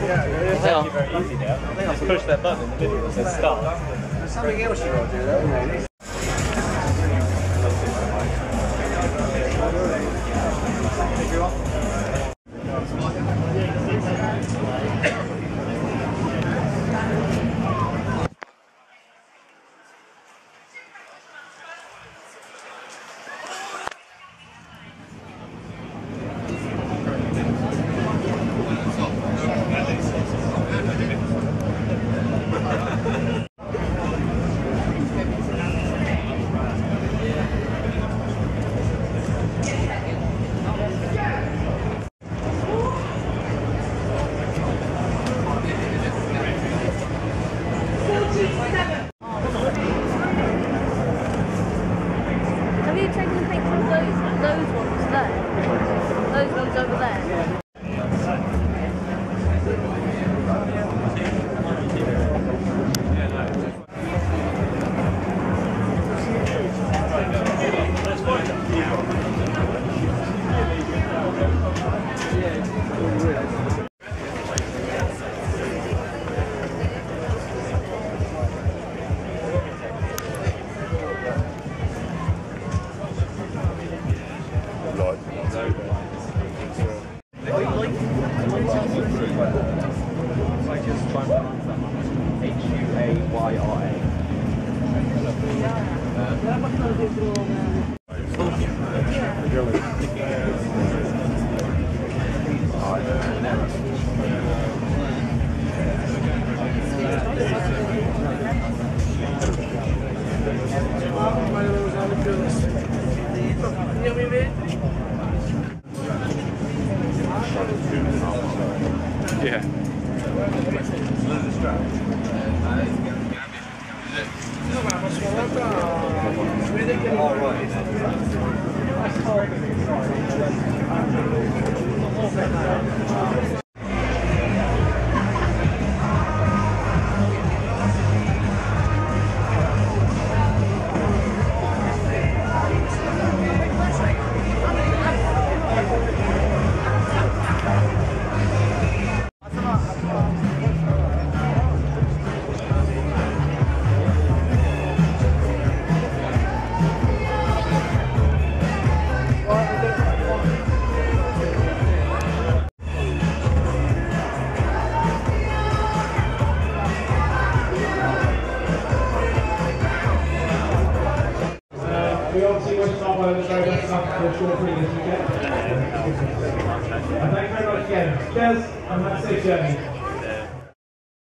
It's actually very easy now. I think I just push that button in the video that says start. There's something else you got to do though. Have you taken a picture of those ones there? Those ones over there? Yeah. We obviously want to start by the very best stuff for a short previous weekend. And thank you very much again. Cheers, and that's it, Journey.